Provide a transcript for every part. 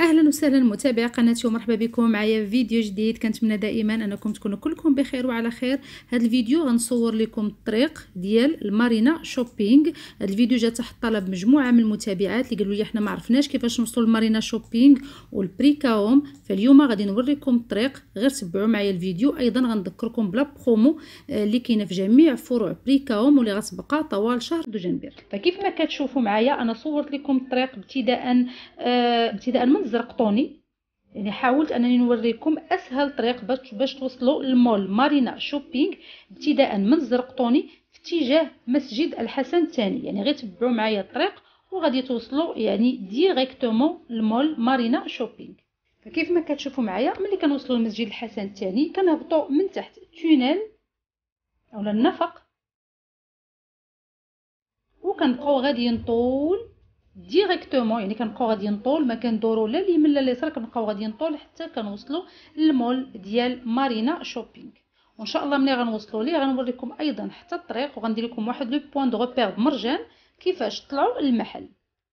اهلا وسهلا متابعي قناتي ومرحبا بكم معايا في فيديو جديد. كنتمنى دائما انكم تكونوا كلكم بخير وعلى خير. هذا الفيديو غنصور لكم الطريق ديال المارينا شوبينغ. هذا الفيديو جا تحت طلب مجموعه من المتابعات اللي قالوا لي احنا ما عرفناش كيفاش نوصلوا للمارينا شوبينغ والبريكاوم، فاليوم غادي نوريكم الطريق، غير تبعوا معايا الفيديو. ايضا غنذكركم بلا برومو اللي كاينه في جميع فروع بريكاوم واللي غتبقى طوال شهر دجنبر. فكيف ما كتشوفوا معايا انا صورت لكم الطريق ابتداء من الزرقطوني، يعني حاولت انني نوريكم اسهل طريق باش توصلوا للمول مارينا شوبينغ ابتداء من الزرقطوني في اتجاه مسجد الحسن الثاني. يعني غير تبعوا معايا الطريق وغادي توصلوا يعني ديريكتومون للمول مارينا شوبينغ. فكيف ما كتشوفوا معايا ملي كنوصلوا لمسجد الحسن الثاني كنهبطوا من تحت تونيل اولا النفق وكنبقاو غاديين طول ديريكتومون، يعني كنبقاو غاديين طول، ما كندورو لا اليمين لا اليسار، كنبقاو غاديين طول حتى كنوصلوا للمول ديال مارينا شوبينغ. وان شاء الله ملي غنوصلوا ليه غنوريكم ايضا حتى الطريق وغندير لكم واحد لو بوين دو روبير بمرجان كيفاش تطلعوا للمحل.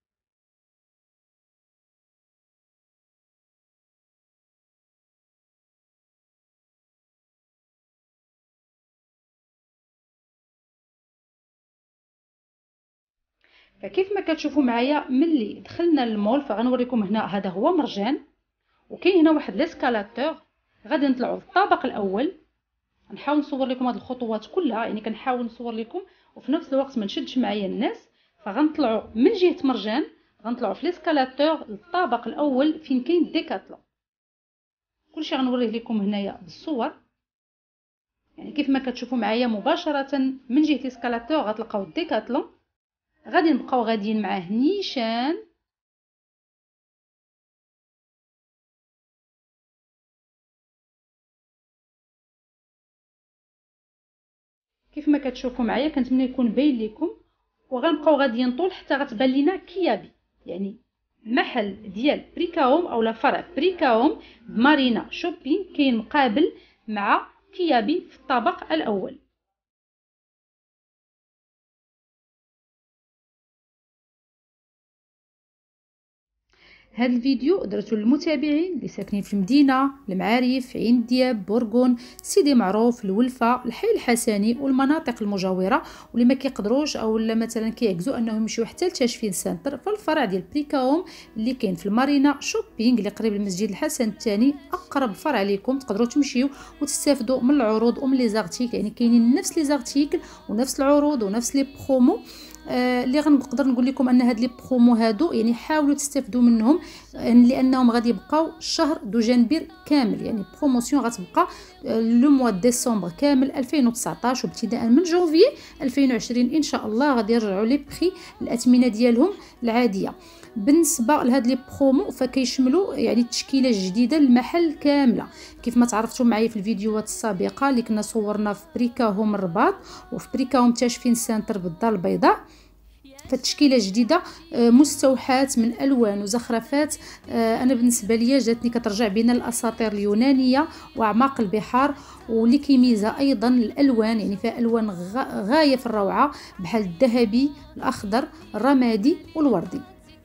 فكيف ما كتشوفوا معايا ملي دخلنا للمول فغنوريكم هنا هذا هو مرجان، وكاين هنا واحد ليسكالاتور غادي نطلعوا للطابق الاول. نحاول نصور لكم هذه الخطوات كلها، يعني كنحاول نصور لكم وفي نفس الوقت ما نشدش معايا الناس. فغنطلعوا من جهه مرجان، غنطلعوا في ليسكالاتور للطابق الاول فين كاين ديكاتلون. كلشي غنوريه لكم هنايا بالصور. يعني كيف ما كتشوفوا معايا مباشره من جهه ليسكالاتور غتلقاو ديكاتلون، غادي نبقاو غاديين معاه نيشان. كيف ما كتشوفوا معايا كنتمنى يكون باين لكم، وغنبقاو غاديين طول حتى غتبان لينا كيابي، يعني محل ديال بريكاوم اولا فرع بريكاوم بمارينا شوبينغ كاين مقابل مع كيابي في الطابق الاول. هذا الفيديو درته للمتابعين اللي ساكنين في المدينه، المعارف، عين دياب، بورغون، سيدي معروف، الولفه، الحي الحسني والمناطق المجاوره، واللي ما كيقدروش او مثلا كيعكزوا انهم يمشيو حتى لتشفين سنتر، فالفرع ديال بريكاوم اللي كاين في المارينا شوبينغ اللي قريب للمسجد الحسن الثاني اقرب فرع لكم. تقدروا تمشيو وتستافدوا من العروض ومن لي زارتيكل، يعني كاينين نفس لي زارتيكل ونفس العروض ونفس لي برومو. اللي غنقدر نقول لكم ان هاد لي برومو هادو يعني حاولوا تستافدوا منهم، لانهم غادي يبقاو شهر دجنبر كامل، يعني بروموسيون غتبقى لو موا ديسمبر كامل 2019 وابتداء من جونفي 2020 ان شاء الله غادي يرجعوا لي بري الاثمنه ديالهم العاديه. بالنسبه لهاد لي برومو فكيشملوا يعني التشكيله الجديده للمحل كامله، كيف ما تعرفتوا معايا في الفيديوهات السابقه اللي كنا صورنا في بريكاهوم الرباط وفي بريكاهوم تشفين سنتر بالدار البيضاء. فالتشكيله جديده مستوحاه من الوان وزخرفات. انا بالنسبه لي جاتني كترجع بين الاساطير اليونانيه واعماق البحار، واللي كيميزها ايضا الالوان، يعني فيها الوان غايه في الروعه بحال الذهبي، الاخضر، الرمادي والوردي.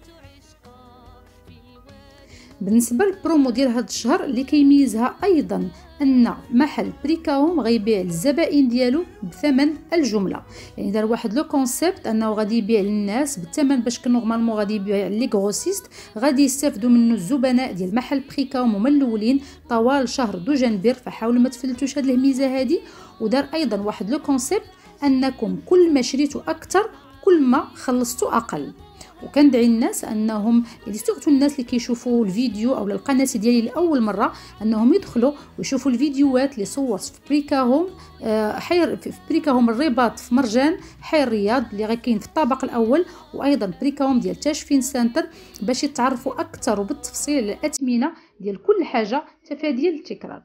بالنسبه للبرومو ديال هذا الشهر اللي كيميزها ايضا ان محل بريكاوم غيبيع للزبائن ديالو بثمن الجمله، يعني دار واحد لو كونسيبت انه غادي يبيع للناس بالثمن باش كان نورمالمون غادي يبيع لي غروسيست، غادي يستافدوا منه الزبناء ديال محل بريكاوم هما الاولين طوال شهر دجنبر. فحاولوا ما تفلتوش هذه الميزه هذه. ودار ايضا واحد لو كونسيبت انكم كل ما شريتوا اكثر كل ما خلصتوا اقل. وكندعي الناس انهم يعني سورتو الناس اللي كيشوفوا الفيديو او القناه ديالي لاول مره انهم يدخلوا ويشوفوا الفيديوهات اللي صورت في بريكاهوم حي في بريكاهوم الرباط في مرجان حي الرياض اللي غيكاين في الطابق الاول، وايضا بريكاهوم ديال تشفين سنتر باش يتعرفوا اكثر وبالتفصيل على الاثمنه ديال كل حاجه تفاديا للتكرار.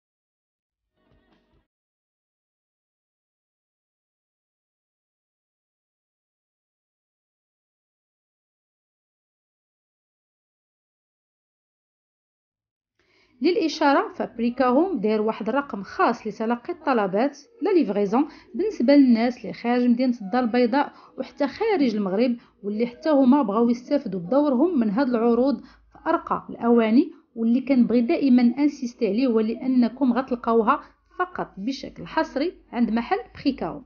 للإشارة فبريكاهوم داير واحد الرقم خاص لتلقي الطلبات لا ليفغيزون بالنسبة للناس اللي خارج مدينة الدار البيضاء وحتى خارج المغرب، واللي حتى هما بغاو يستافدوا بدورهم من هاد العروض في فأرقى الأواني واللي كنبغي دائما انسيستي عليه هو لأنكم غتلقاوها فقط بشكل حصري عند محل بخيكاو.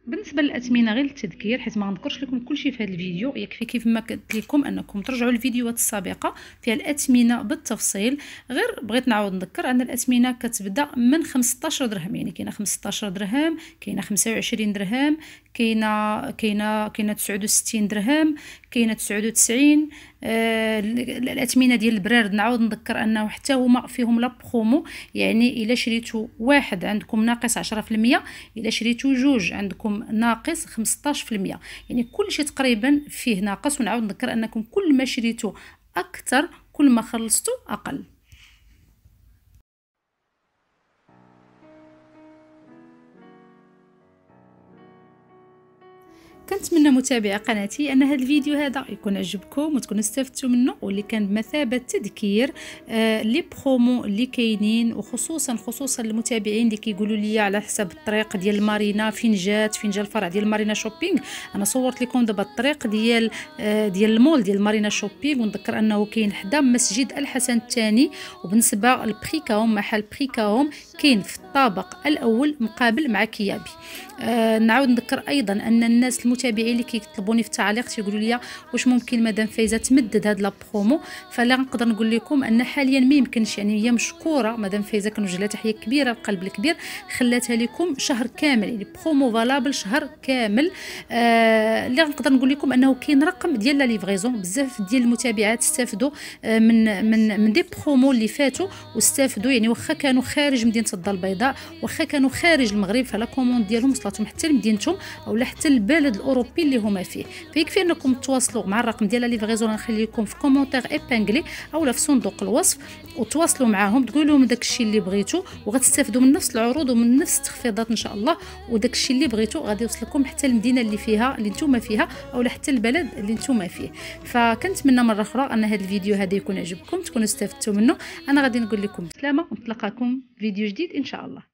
بالنسبه للاثمنه غير للتذكير، حيت ما غنذكرش لكم كلشي في هذا الفيديو، يكفي كيف ما قلت لكم انكم ترجعوا للفيديوهات السابقه فيها الاثمنه بالتفصيل. غير بغيت نعاود نذكر ان الاثمنه كتبدا من 15 درهم، يعني كاينه 15 درهم، كاينه 25 درهم، كاينه 69 درهم، كاينه 99. الاثمنه ديال البرارد نعاود نذكر انه حتى هما فيهم لا برومو، يعني الا شريتو واحد عندكم ناقص 10%، الا شريتو جوج عندكم ناقص 15%، يعني كلشي تقريبا فيه ناقص. ونعاود نذكر انكم كل ما شريتو اكثر كل ما خلصتو اقل. كنتمنى متابعي قناتي ان هذا الفيديو هذا يكون عجبكم وتكونوا استفدتوا منه، واللي كان بمثابه تذكير لي برومو اللي كاينين، وخصوصا المتابعين اللي كيقولوا لي على حسب الطريق ديال المارينا فين جا الفرع ديال مارينا شوبينغ. انا صورت لكم دابا الطريق ديال المول ديال مارينا شوبينغ، ونذكر انه كاين حدا مسجد الحسن الثاني. وبالنسبه لبريكاوم، محل بريكاوم كاين في الطابق الاول مقابل مع كيابي. نعاود نذكر ايضا ان الناس المتابعين اللي كيطلبوني في التعليق تيقولوا لي واش ممكن مدام فايزه تمدد هاد لا برومو، فلا نقدر نقول لكم ان حاليا ما يمكنش. يعني هي مشكوره مدام فايزه، كنوجه لها تحيه كبيره القلب الكبير، خلاتها لكم شهر كامل، يعني برومو فالابل شهر كامل. اللي نقدر نقول لكم انه كاين رقم ديال لا ليفريزون، بزاف ديال المتابعات استفدوا من دي برومو اللي فاتوا واستفدوا، يعني واخا كانوا خارج مدينه الدار البيضاء، واخا كانوا خارج المغرب، فلا كوموند ديالهم وصلتهم حتى لمدينتهم او حتى البلد الاوروبي اللي هما فيه. فيكفي انكم تواصلوا مع الرقم ديال لا ليفريزون، غنخلي لكم في كومونتير ايبانغلي او في صندوق الوصف، وتواصلوا معاهم تقولوا لهم داكشي اللي بغيتو، وغتستافدوا من نفس العروض ومن نفس التخفيضات ان شاء الله. وداكشي اللي بغيتو غادي يوصلكم حتى المدينه اللي نتوما فيها او حتى البلد اللي نتوما فيه. فكنتمنى مره اخرى ان هذا الفيديو هذا يكون عجبكم، تكونوا استفدتوا منه. انا غادي نقول لكم سلامه، ونتلاقاكم فيديو جديد ان شاء الله.